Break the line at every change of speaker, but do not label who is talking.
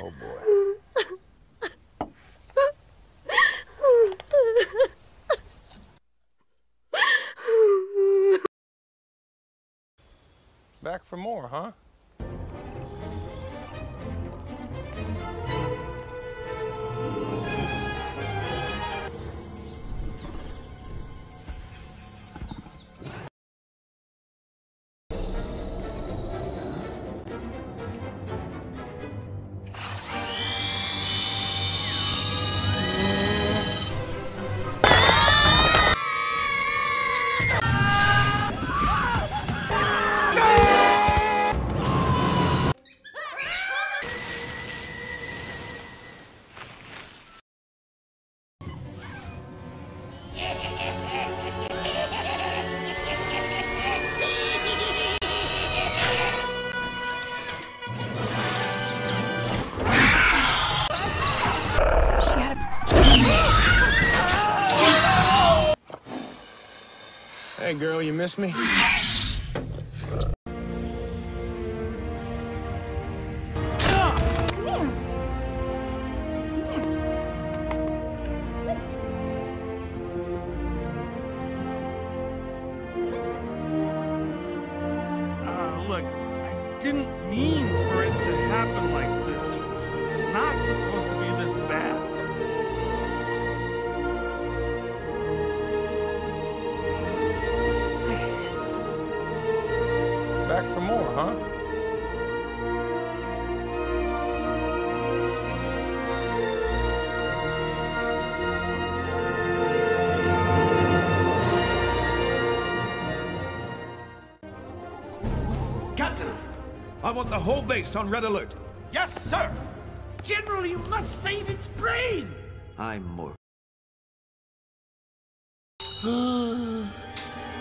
Oh boy. Back for more, huh? Hey, girl, you miss me?
Look, I didn't mean for it to happen like this. It's not supposed to be this bad.
Back for more, huh?
Captain, I want the whole base on red alert.
Yes, sir! General, you must save its brain!
I'm more.